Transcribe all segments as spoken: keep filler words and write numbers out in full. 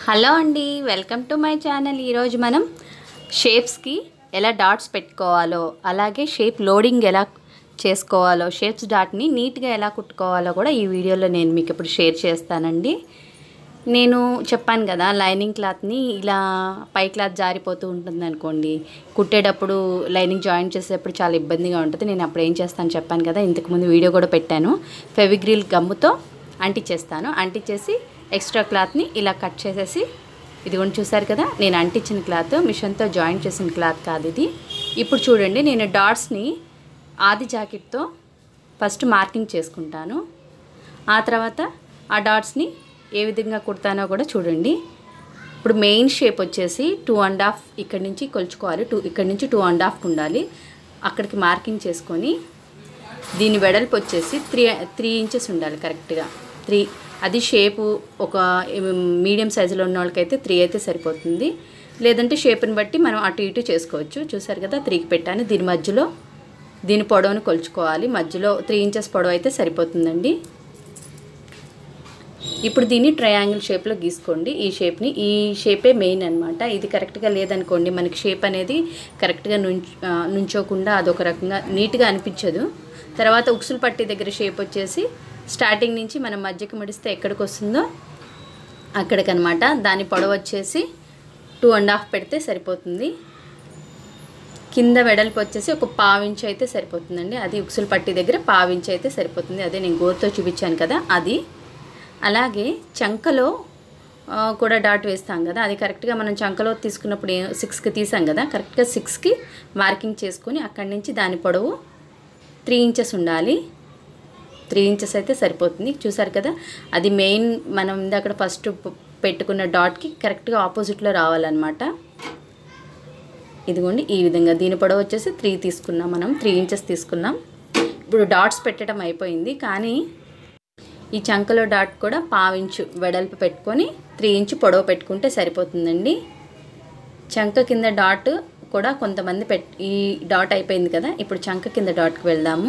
Hello అండి, welcome to my channel. ఈరోజు మనం షేప్స్కి ఎలా డాట్స్ పెట్టుకోవాలో, అలాగే షేప్ లోడింగ్ ఎలా చేసుకోవాలో, షేప్స్ డాట్ని నీట్గా ఎలా కుట్టుకోవాలో కూడా ఈ వీడియోలో నేను మీకు ఇప్పుడు షేర్ చేస్తానండి. నేను చెప్పాను కదా, లైనింగ్ క్లాత్ని ఇలా పై క్లాత్ జారిపోతూ ఉంటుంది అనుకోండి, కుట్టేటప్పుడు లైనింగ్ జాయిన్ చేసేటప్పుడు చాలా ఇబ్బందిగా ఉంటుంది. నేను అప్పుడు ఏం చేస్తాను చెప్పాను కదా, ఇంతకుముందు వీడియో కూడా పెట్టాను. ఫెవిగ్రిల్ గమ్ముతో అంటించేస్తాను. అంటించేసి ఎక్స్ట్రా క్లాత్ని ఇలా కట్ చేసేసి, ఇదిగోండి చూసారు కదా, నేను అంటించిన క్లాత్ మిషన్తో జాయిన్ చేసిన క్లాత్ కాదు ఇది. ఇప్పుడు చూడండి, నేను డాట్స్ని ఆది జాకెట్తో ఫస్ట్ మార్కింగ్ చేసుకుంటాను. ఆ తర్వాత ఆ డాట్స్ని ఏ విధంగా కుడతానో కూడా చూడండి. ఇప్పుడు మెయిన్ షేప్ వచ్చేసి టూ అండ్ హాఫ్ ఇక్కడి నుంచి కొలుచుకోవాలి. టూ ఇక్కడి నుంచి టూ అండ్ హాఫ్ ఉండాలి. అక్కడికి మార్కింగ్ చేసుకొని, దీని వెడల్పు వచ్చేసి త్రీ త్రీ ఇంచెస్ ఉండాలి కరెక్ట్గా. త్రీ అది షేపు ఒక మీడియం సైజులో ఉన్న వాళ్ళకైతే త్రీ అయితే సరిపోతుంది. లేదంటే షేప్ని బట్టి మనం అటు ఇటు చేసుకోవచ్చు. చూసారు కదా, త్రీకి పెట్టాను. దీని మధ్యలో దీని పొడవును కొలుచుకోవాలి. మధ్యలో త్రీ ఇంచెస్ పొడవు అయితే సరిపోతుందండి. ఇప్పుడు దీన్ని ట్రయాంగిల్ షేప్లో గీసుకోండి. ఈ షేప్ని ఈ షేపే మెయిన్ అనమాట. ఇది కరెక్ట్గా లేదనుకోండి, మనకి షేప్ అనేది కరెక్ట్గా నుంచ్ నుంచోకుండా అదొక రకంగా నీట్గా అనిపించదు. తర్వాత ఉక్సులు పట్టి దగ్గర షేప్ వచ్చేసి స్టార్టింగ్ నుంచి మనం మధ్యకి మడిస్తే ఎక్కడికి వస్తుందో అక్కడికనమాట. దాని పొడవు వచ్చేసి టూ అండ్ హాఫ్ పెడితే సరిపోతుంది. కింద వెడల్పు వచ్చేసి ఒక పావించి అయితే సరిపోతుందండి. అది ఉక్సులు పట్టి దగ్గర పావించి అయితే సరిపోతుంది. అదే నేను గోరుతో చూపించాను కదా అది. అలాగే చంకలో కూడా డాట్ వేస్తాం కదా, అది కరెక్ట్గా మనం చంకలో తీసుకున్నప్పుడు సిక్స్కి తీసాం కదా, కరెక్ట్గా సిక్స్కి మార్కింగ్ చేసుకొని అక్కడి నుంచి దాని పొడవు త్రీ ఇంచెస్ ఉండాలి. త్రీ ఇంచెస్ అయితే సరిపోతుంది. చూసారు కదా, అది మెయిన్ మనం అక్కడ ఫస్ట్ పెట్టుకున్న డాట్కి కరెక్ట్గా ఆపోజిట్లో రావాలన్నమాట. ఇదిగోండి ఈ విధంగా. దీని పొడవు వచ్చేసి త్రీ తీసుకున్నాం, మనం త్రీ ఇంచెస్ తీసుకున్నాం. ఇప్పుడు డాట్స్ పెట్టడం అయిపోయింది. కానీ ఈ చంకలో డాట్ కూడా పావించు వెడల్పు పెట్టుకొని త్రీ ఇంచు పొడవు పెట్టుకుంటే సరిపోతుందండి. చంక కింద డాట్ కూడా కొంతమంది పెట్ ఈ డాట్ అయిపోయింది కదా, ఇప్పుడు చంక కింద డాట్కి వెళ్దాము.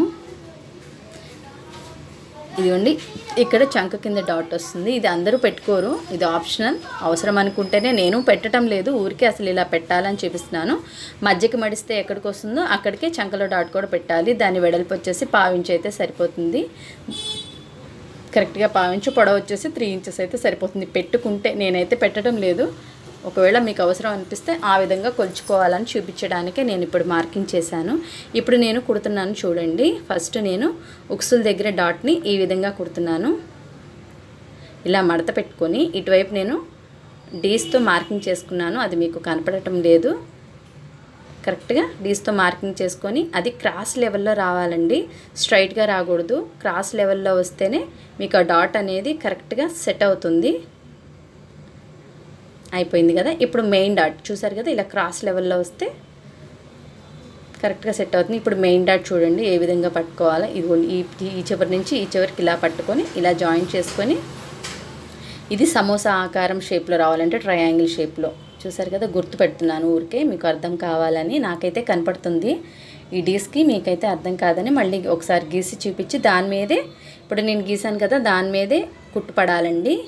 ఇదిగోండి, ఇక్కడ చంక కింద డాట్ వస్తుంది. ఇది అందరూ పెట్టుకోరు, ఇది ఆప్షనల్. అవసరం అనుకుంటేనే, నేను పెట్టడం లేదు, ఊరికే అసలు ఇలా పెట్టాలని చూపిస్తున్నాను. మధ్యకి మడిస్తే ఎక్కడికి వస్తుందో అక్కడికే చంకలో డాట్ కూడా పెట్టాలి. దాని వెడల్పు వచ్చేసి పావించి అయితే సరిపోతుంది. కరెక్ట్గా పావించు, పొడవు వచ్చేసి త్రీ ఇంచెస్ అయితే సరిపోతుంది పెట్టుకుంటే. నేనైతే పెట్టడం లేదు, ఒకవేళ మీకు అవసరం అనిపిస్తే ఆ విధంగా కొలుచుకోవాలని చూపించడానికే నేను ఇప్పుడు మార్కింగ్ చేశాను. ఇప్పుడు నేను కుడుతున్నాను చూడండి. ఫస్ట్ నేను ఉక్సుల దగ్గర డాట్ని ఈ విధంగా కుడుతున్నాను. ఇలా మడత పెట్టుకొని ఇటువైపు నేను డీస్తో మార్కింగ్ చేసుకున్నాను. అది మీకు కనపడటం లేదు. కరెక్ట్గా డీస్తో మార్కింగ్ చేసుకొని అది క్రాస్ లెవెల్లో రావాలండి, స్ట్రైట్గా రాకూడదు. క్రాస్ లెవెల్లో వస్తేనే మీకు ఆ డాట్ అనేది కరెక్ట్గా సెట్ అవుతుంది. అయిపోయింది కదా. ఇప్పుడు మెయిన్ డాట్ చూసారు కదా, ఇలా క్రాస్ లెవెల్లో వస్తే కరెక్ట్గా సెట్ అవుతుంది. ఇప్పుడు మెయిన్ డాట్ చూడండి ఏ విధంగా పట్టుకోవాలో. ఇదిగోండి, ఈ ఈ చివరి నుంచి ఈ చివరికి ఇలా పట్టుకొని ఇలా జాయిన్ చేసుకొని, ఇది సమోసా ఆకారం షేప్లో రావాలంటే ట్రయాంగిల్ షేప్లో. చూసారు కదా, గుర్తు పెడుతున్నాను ఊరికే మీకు అర్థం కావాలని. నాకైతే కనపడుతుంది ఈ డీస్కి, మీకైతే అర్థం కాదని మళ్ళీ ఒకసారి గీసి చూపించి దాని మీదే, ఇప్పుడు నేను గీసాను కదా, దాని మీదే కుట్టు పడాలండి.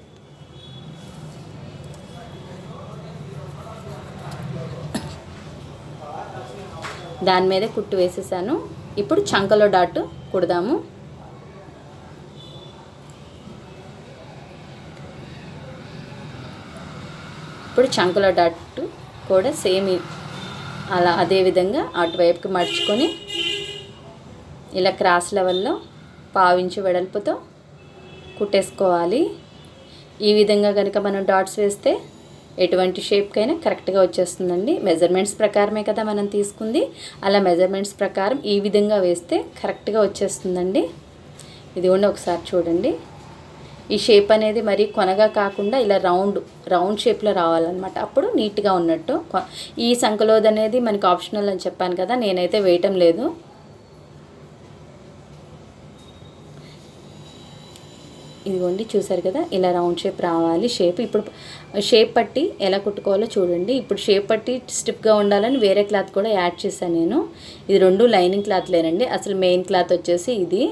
దాని మీదే కుట్టు వేసేసాను. ఇప్పుడు చంకలో డాట్ కుడదాము. ఇప్పుడు చంకలో డాట్ కూడా సేమ్ అలా అదే విధంగా అటువైపుకి మడుచుకొని ఇలా క్రాస్ లెవెల్లో పావించు వెడల్పుతో కుట్టేసుకోవాలి. ఈ విధంగా కనుక మనం డాట్స్ వేస్తే ఎటువంటి షేప్కైనా కరెక్ట్గా వచ్చేస్తుందండి. మెజర్మెంట్స్ ప్రకారమే కదా మనం తీసుకుంది, అలా మెజర్మెంట్స్ ప్రకారం ఈ విధంగా వేస్తే కరెక్ట్గా వచ్చేస్తుందండి. ఇదిగోండి ఒకసారి చూడండి, ఈ షేప్ అనేది మరీ కొనగా కాకుండా ఇలా రౌండ్ రౌండ్ షేప్లో రావాలన్నమాట, అప్పుడు నీట్గా ఉన్నట్టు. ఈ సంకలోది అనేది మనకి ఆప్షనల్ అని చెప్పాను కదా, నేనైతే వేయటం లేదు. ఇదిగోండి చూసారు కదా, ఇలా రౌండ్ షేప్ రావాలి షేప్. ఇప్పుడు షేప్ పట్టి ఎలా కుట్టుకోవాలో చూడండి. ఇప్పుడు షేప్ పట్టి స్టిఫ్గా ఉండాలని వేరే క్లాత్ కూడా యాడ్ చేశాను నేను. ఇది రెండు లైనింగ్ క్లాత్లేనండి. అసలు మెయిన్ క్లాత్ వచ్చేసి ఇది.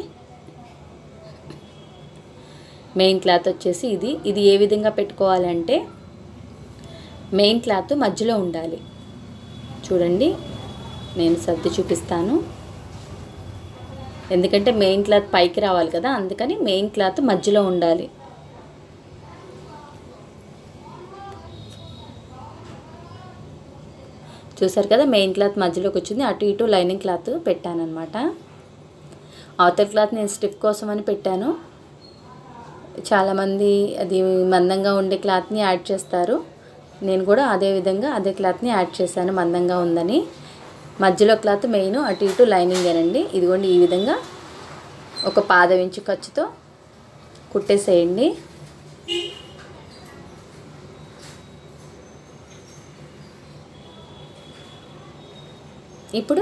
మెయిన్ క్లాత్ వచ్చేసి ఇది ఇది ఏ విధంగా పెట్టుకోవాలంటే మెయిన్ క్లాత్ మధ్యలో ఉండాలి. చూడండి, నేను సర్ది చూపిస్తాను. ఎందుకంటే మెయిన్ క్లాత్ పైకి రావాలి కదా, అందుకని మెయిన్ క్లాత్ మధ్యలో ఉండాలి. చూసారు కదా, మెయిన్ క్లాత్ మధ్యలోకి వచ్చింది. అటు ఇటు లైనింగ్ క్లాత్ పెట్టాను అనమాట. అవతల క్లాత్ నేను స్టిఫ్ కోసం అని పెట్టాను. చాలామంది అది మందంగా ఉండే క్లాత్ని యాడ్ చేస్తారు. నేను కూడా అదే విధంగా అదే క్లాత్ని యాడ్ చేశాను మందంగా ఉందని. మధ్యలో క్లాత్ మెయిన్, అటు ఇటు లైనింగేనండి. ఇదిగోండి, ఈ విధంగా ఒక పాదం ఇంచు ఖర్చుతో కుట్టేసేయండి. ఇప్పుడు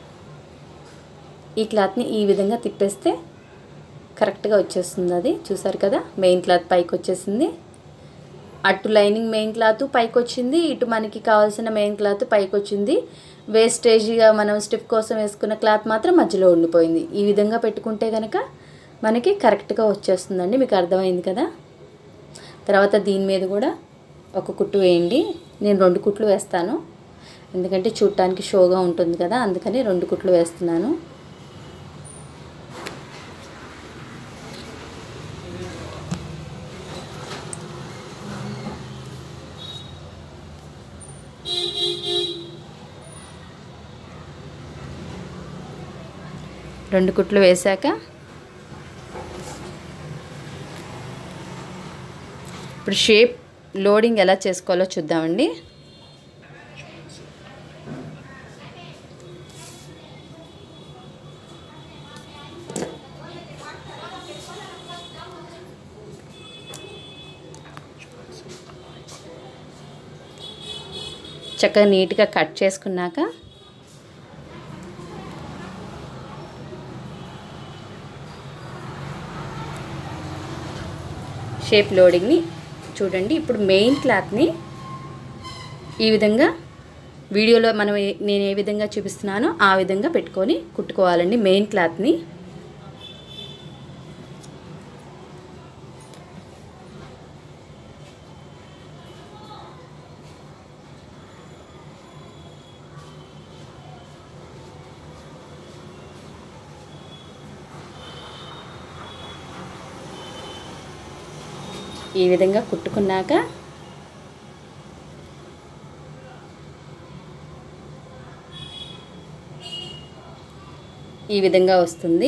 ఈ క్లాత్ని ఈ విధంగా తిప్పేస్తే కరెక్ట్గా వచ్చేస్తుంది. అది చూసారు కదా, మెయిన్ క్లాత్ పైకి వచ్చేసింది. అటు లైనింగ్ మెయిన్ క్లాత్ పైకి వచ్చింది, ఇటు మనకి కావాల్సిన మెయిన్ క్లాత్ పైకి వచ్చింది. వేస్టేజ్గా మనం స్టిఫ్ కోసం వేసుకున్న క్లాత్ మాత్రం మధ్యలో ఉండిపోయింది. ఈ విధంగా పెట్టుకుంటే కనుక మనకి కరెక్ట్గా వచ్చేస్తుందండి. మీకు అర్థమైంది కదా. తర్వాత దీని మీద కూడా ఒక కుట్టు వేయండి. నేను రెండు కుట్లు వేస్తాను, ఎందుకంటే చూడటానికి షోగా ఉంటుంది కదా, అందుకని రెండు కుట్లు వేస్తున్నాను. రెండు కుట్లు వేశాక ఇప్పుడు షేప్ లోడింగ్ ఎలా చేసుకోవాలో చూద్దామండి. చక్కగా నీట్గా కట్ చేసుకున్నాక షేప్ లోడింగ్ని చూడండి. ఇప్పుడు మెయిన్ క్లాత్ని ఈ విధంగా వీడియోలో మనం నేను ఏ విధంగా చూపిస్తున్నానో ఆ విధంగా పెట్టుకొని కుట్టుకోవాలండి. మెయిన్ క్లాత్ని ఈ విధంగా కుట్టుకున్నాక ఈ విధంగా వస్తుంది.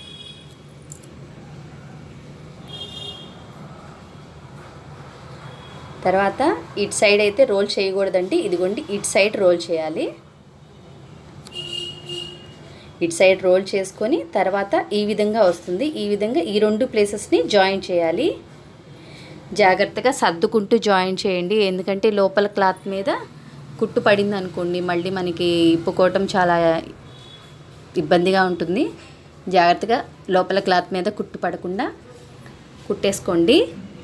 తర్వాత ఇటు సైడ్ అయితే రోల్ చేయకూడదండి. ఇదిగోండి, ఇటు సైడ్ రోల్ చేయాలి. ఇటు సైడ్ రోల్ చేసుకొని తర్వాత ఈ విధంగా వస్తుంది. ఈ విధంగా ఈ రెండు ప్లేసెస్ని జాయిన్ చేయాలి. జాగ్రత్తగా సర్దుకుంటూ జాయిన్ చేయండి, ఎందుకంటే లోపల క్లాత్ మీద కుట్టు పడింది అనుకోండి మళ్ళీ మనకి ఇప్పుకోవటం చాలా ఇబ్బందిగా ఉంటుంది. జాగ్రత్తగా లోపల క్లాత్ మీద కుట్టు పడకుండా కుట్టేసుకోండి.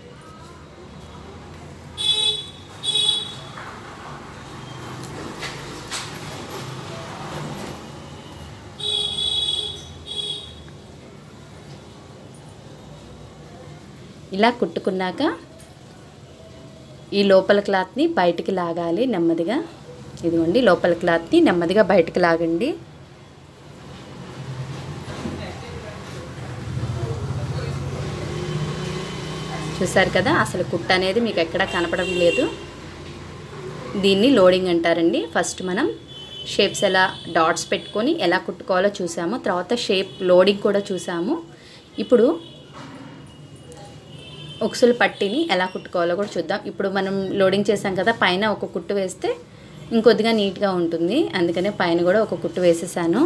ఇలా కుట్టుకున్నాక ఈ లోపల క్లాత్ని బయటికి లాగాలి నెమ్మదిగా. ఇదిగోండి, లోపల క్లాత్ని నెమ్మదిగా బయటికి లాగండి. చూసారు కదా, అసలు కుట్టు అనేది మీకు ఎక్కడా కనపడడం లేదు. దీన్ని లోడింగ్ అంటారండి. ఫస్ట్ మనం షేప్స్ ఎలా డాట్స్ పెట్టుకొని ఎలా కుట్టుకోవాలో చూసాము, తర్వాత షేప్ లోడింగ్ కూడా చూసాము. ఇప్పుడు ఉక్సులు పట్టిని ఎలా కుట్టుకోవాలో కూడా చూద్దాం. ఇప్పుడు మనం లోడింగ్ చేసాం కదా, పైన ఒక కుట్టు వేస్తే ఇంకొద్దిగా నీట్గా ఉంటుంది, అందుకనే పైన కూడా ఒక కుట్టు వేసేసాను.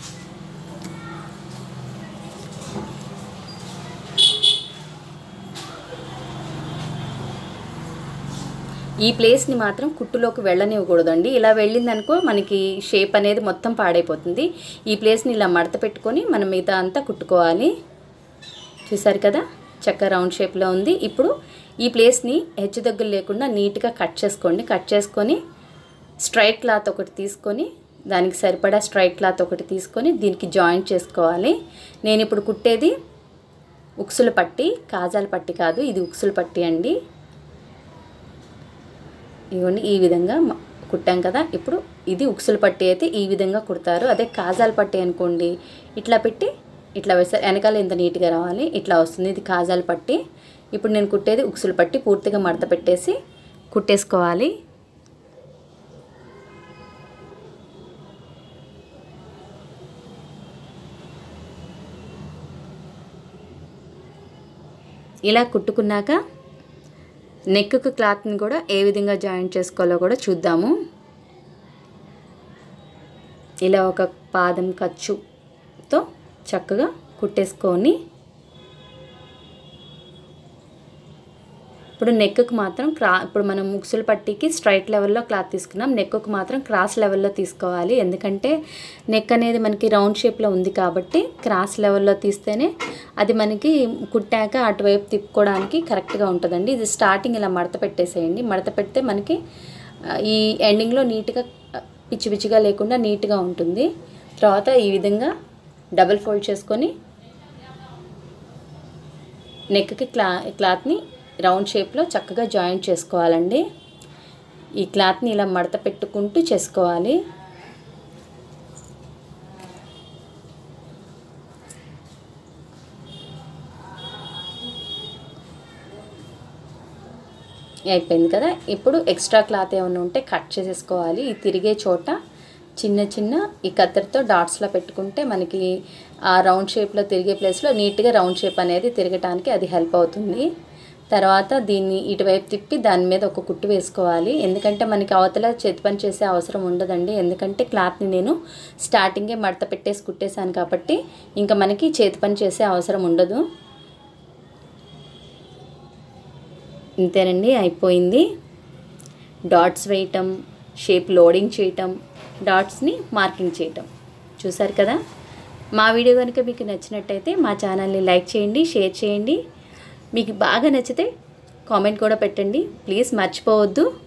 ఈ ప్లేస్ని మాత్రం కుట్టులోకి వెళ్ళనివ్వకూడదండి. ఇలా వెళ్ళిందనుకో మనకి షేప్ అనేది మొత్తం పాడైపోతుంది. ఈ ప్లేస్ని ఇలా మడత పెట్టుకొని మనం మిగతా అంతా కుట్టుకోవాలి. చూసారు కదా, చక్కగా రౌండ్ షేప్లో ఉంది. ఇప్పుడు ఈ ప్లేస్ని హెచ్చు దగ్గర లేకుండా నీట్గా కట్ చేసుకోండి. కట్ చేసుకొని స్ట్రైట్ క్లాత్ ఒకటి తీసుకొని దానికి సరిపడా స్ట్రైట్ క్లాత్ ఒకటి తీసుకొని దీనికి జాయింట్ చేసుకోవాలి. నేను ఇప్పుడు కుట్టేది ఉక్సుల పట్టి, కాజాల పట్టి కాదు, ఇది ఉక్సుల పట్టి అండి. ఇవ్వండి ఈ విధంగా కుట్టాం కదా. ఇప్పుడు ఇది ఉక్సులు పట్టి అయితే ఈ విధంగా కుడతారు. అదే కాజాల పట్టి అనుకోండి ఇట్లా పెట్టి ఇట్లా వేస్తారు. వెనకాల ఎంత నీట్గా రావాలి ఇట్లా వస్తుంది. ఇది కాజాల పట్టి. ఇప్పుడు నేను కుట్టేది ఉక్సులు పట్టి. పూర్తిగా మడత పెట్టేసి కుట్టేసుకోవాలి. ఇలా కుట్టుకున్నాక నెక్కు క్లాత్ని కూడా ఏ విధంగా జాయింట్ చేసుకోవాలో కూడా చూద్దాము. ఇలా ఒక పాదం ఖర్చుతో చక్కగా కుట్టేసుకొని ఇప్పుడు నెక్కు మాత్రం క్రా ఇప్పుడు మనం ముక్సుల పట్టీకి స్ట్రైట్ లెవెల్లో క్లాత్ తీసుకున్నాం. నెక్కు మాత్రం క్రాస్ లెవెల్లో తీసుకోవాలి. ఎందుకంటే నెక్ అనేది మనకి రౌండ్ షేప్లో ఉంది కాబట్టి క్రాస్ లెవెల్లో తీస్తేనే అది మనకి కుట్టాక అటువైపు తిప్పుకోవడానికి కరెక్ట్గా ఉంటుందండి. ఇది స్టార్టింగ్ ఇలా మడత పెట్టేసేయండి. మడత పెడితే మనకి ఈ ఎండింగ్లో నీట్గా పిచ్చి పిచ్చిగా లేకుండా నీట్గా ఉంటుంది. తర్వాత ఈ విధంగా డబుల్ ఫోల్డ్ చేసుకొని నెక్కి క్లా క్లాత్ని రౌండ్ షేప్లో చక్కగా జాయింట్ చేసుకోవాలండి. ఈ క్లాత్ని ఇలా మడత పెట్టుకుంటూ చేసుకోవాలి. అయిపోయింది కదా. ఇప్పుడు ఎక్స్ట్రా క్లాత్ ఏమైనా ఉంటే కట్ చేసేసుకోవాలి. ఈ తిరిగే చోట చిన్న చిన్న ఈ కత్తెరతో డాట్స్లో పెట్టుకుంటే మనకి ఆ రౌండ్ షేప్లో తిరిగే ప్లేస్లో నీట్గా రౌండ్ షేప్ అనేది తిరగటానికి అది హెల్ప్ అవుతుంది. తర్వాత దీన్ని ఇటువైపు తిప్పి దాని మీద ఒక కుట్టు వేసుకోవాలి. ఎందుకంటే మనకి అవతల చేతి పని చేసే అవసరం ఉండదండి. ఎందుకంటే క్లాత్ని నేను స్టార్టింగే మడత పెట్టేసి కుట్టేశాను కాబట్టి ఇంకా మనకి చేతి పని చేసే అవసరం ఉండదు. ఇంతేనండి, అయిపోయింది. డాట్స్ వేయటం, షేప్ లోడింగ్ చేయటం, డాట్స్ని మార్కింగ్ చేయటం చూసారు కదా. మా వీడియో కనుక మీకు నచ్చినట్టయితే మా ఛానల్ని లైక్ చేయండి, షేర్ చేయండి. మీకు బాగా నచ్చితే కామెంట్ కూడా పెట్టండి. ప్లీజ్ మర్చిపోవద్దు.